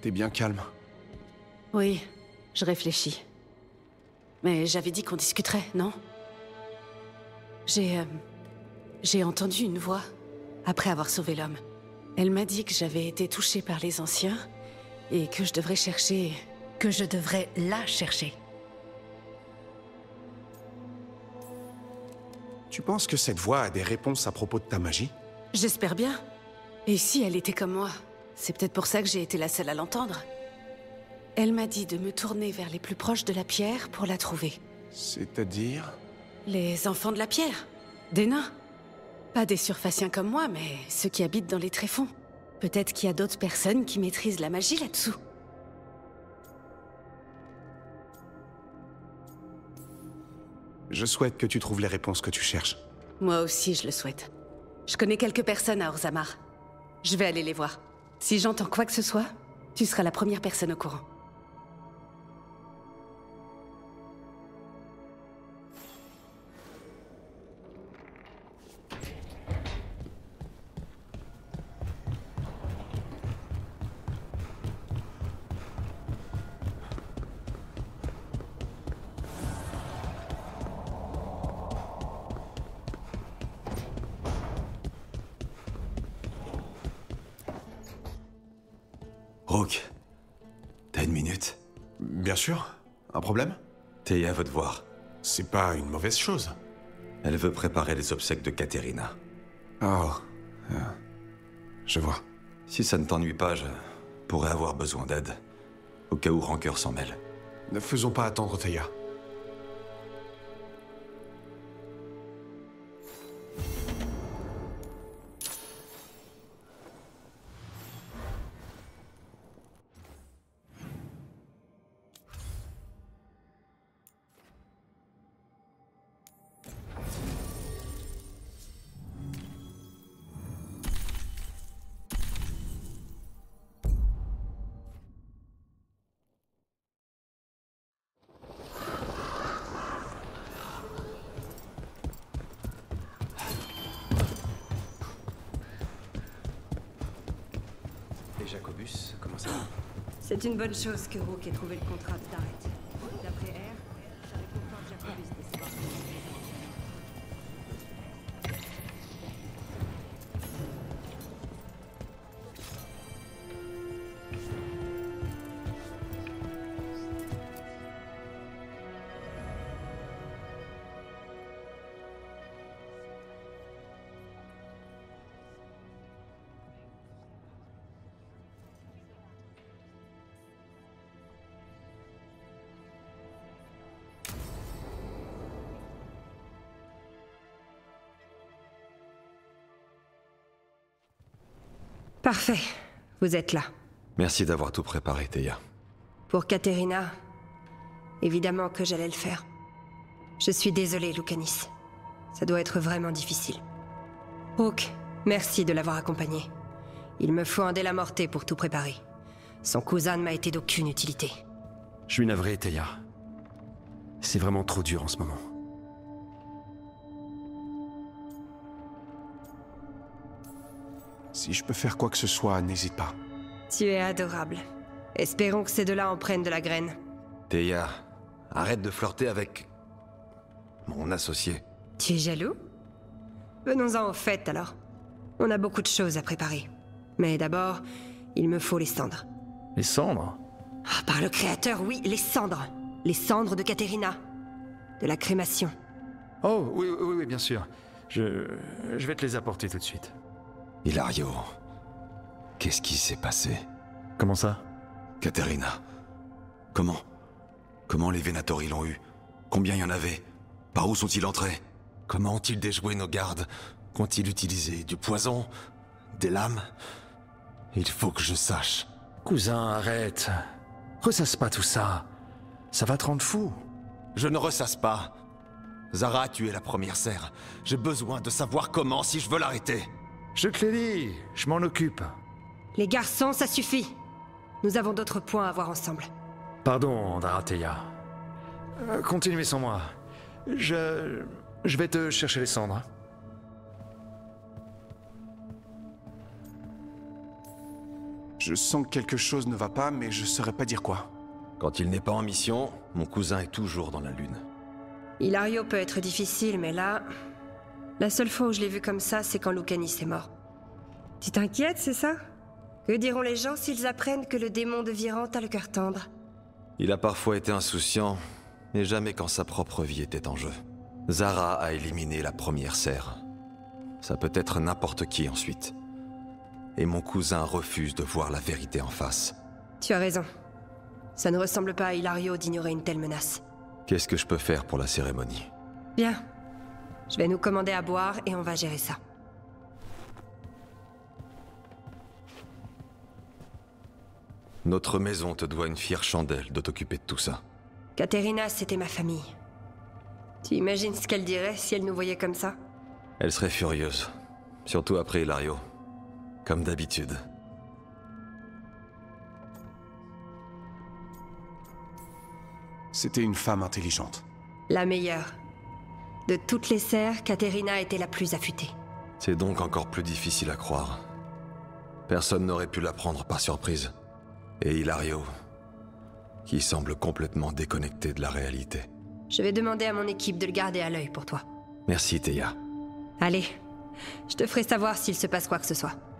T'es bien calme. Oui, je réfléchis. Mais j'avais dit qu'on discuterait, non? J'ai entendu une voix, après avoir sauvé l'homme. Elle m'a dit que j'avais été touchée par les anciens, et que je devrais chercher... Que je devrais la chercher. Tu penses que cette voix a des réponses à propos de ta magie? J'espère bien. Et si elle était comme moi? C'est peut-être pour ça que j'ai été la seule à l'entendre. Elle m'a dit de me tourner vers les plus proches de la pierre pour la trouver. C'est-à-dire? Les enfants de la pierre. Des nains. Pas des surfaciens comme moi, mais ceux qui habitent dans les tréfonds. Peut-être qu'il y a d'autres personnes qui maîtrisent la magie là-dessous. Je souhaite que tu trouves les réponses que tu cherches. Moi aussi, je le souhaite. Je connais quelques personnes à Orzammar. Je vais aller les voir. Si j'entends quoi que ce soit, tu seras la première personne au courant. Rook, t'as une minute? Bien sûr. Un problème? Théia veut te voir. C'est pas une mauvaise chose. Elle veut préparer les obsèques de Caterina. Oh. Je vois. Si ça ne t'ennuie pas, je pourrais avoir besoin d'aide. Au cas où Rancœur s'en mêle. Ne faisons pas attendre Théia. Et Jacobus, comment ça va? C'est une bonne chose que Rook ait trouvé le contrat de Tarrett. D'après R, ça réconforte Jacobus de savoir. Parfait. Vous êtes là. Merci d'avoir tout préparé, Théia. Pour Caterina, évidemment que j'allais le faire. Je suis désolée, Lucanis. Ça doit être vraiment difficile. Rook, merci de l'avoir accompagné. Il me faut un Delamorte pour tout préparer. Son cousin ne m'a été d'aucune utilité. Je suis navré, Théia. C'est vraiment trop dur en ce moment. Si je peux faire quoi que ce soit, n'hésite pas. Tu es adorable. Espérons que ces deux-là en prennent de la graine. Théia, arrête de flirter avec... mon associé. Tu es jaloux? Venons-en au fait, alors. On a beaucoup de choses à préparer. Mais d'abord, il me faut les cendres. Les cendres? Ah, par le Créateur, oui, les cendres. Les cendres de Caterina. De la crémation. Oh, oui, bien sûr. Je vais te les apporter tout de suite. Hilario, qu'est-ce qui s'est passé? Comment ça? Caterina, comment les Venatori l'ont eu? Combien il y en avait? Par où sont-ils entrés? Comment ont-ils déjoué nos gardes? Qu'ont-ils utilisé? Du poison? Des lames? Il faut que je sache. Cousin, arrête. Ressasse pas tout ça. Ça va te rendre fou. Je ne ressasse pas. Zara a tué la première serre. J'ai besoin de savoir comment si je veux l'arrêter. Je te l'ai dit, je m'en occupe. Les garçons, ça suffit. Nous avons d'autres points à voir ensemble. Pardon, Darateya. Continuez sans moi. Je vais te chercher les cendres. Je sens que quelque chose ne va pas, mais je saurais pas dire quoi. Quand il n'est pas en mission, mon cousin est toujours dans la lune. Hilario peut être difficile, mais là... La seule fois où je l'ai vu comme ça, c'est quand Lucanis est mort. Tu t'inquiètes, c'est ça? Que diront les gens s'ils apprennent que le démon de Virante a le cœur tendre? Il a parfois été insouciant, mais jamais quand sa propre vie était en jeu. Zara a éliminé la première serre. Ça peut être n'importe qui ensuite. Et mon cousin refuse de voir la vérité en face. Tu as raison. Ça ne ressemble pas à Hilario d'ignorer une telle menace. Qu'est-ce que je peux faire pour la cérémonie? Bien. Je vais nous commander à boire et on va gérer ça. Notre maison te doit une fière chandelle de t'occuper de tout ça. Caterina, c'était ma famille. Tu imagines ce qu'elle dirait si elle nous voyait comme ça? Elle serait furieuse. Surtout après Hilario. Comme d'habitude. C'était une femme intelligente. La meilleure. De toutes les serres, Caterina était la plus affûtée. C'est donc encore plus difficile à croire. Personne n'aurait pu la prendre par surprise. Et Hilario, qui semble complètement déconnecté de la réalité. Je vais demander à mon équipe de le garder à l'œil pour toi. Merci, Théa. Allez, je te ferai savoir s'il se passe quoi que ce soit.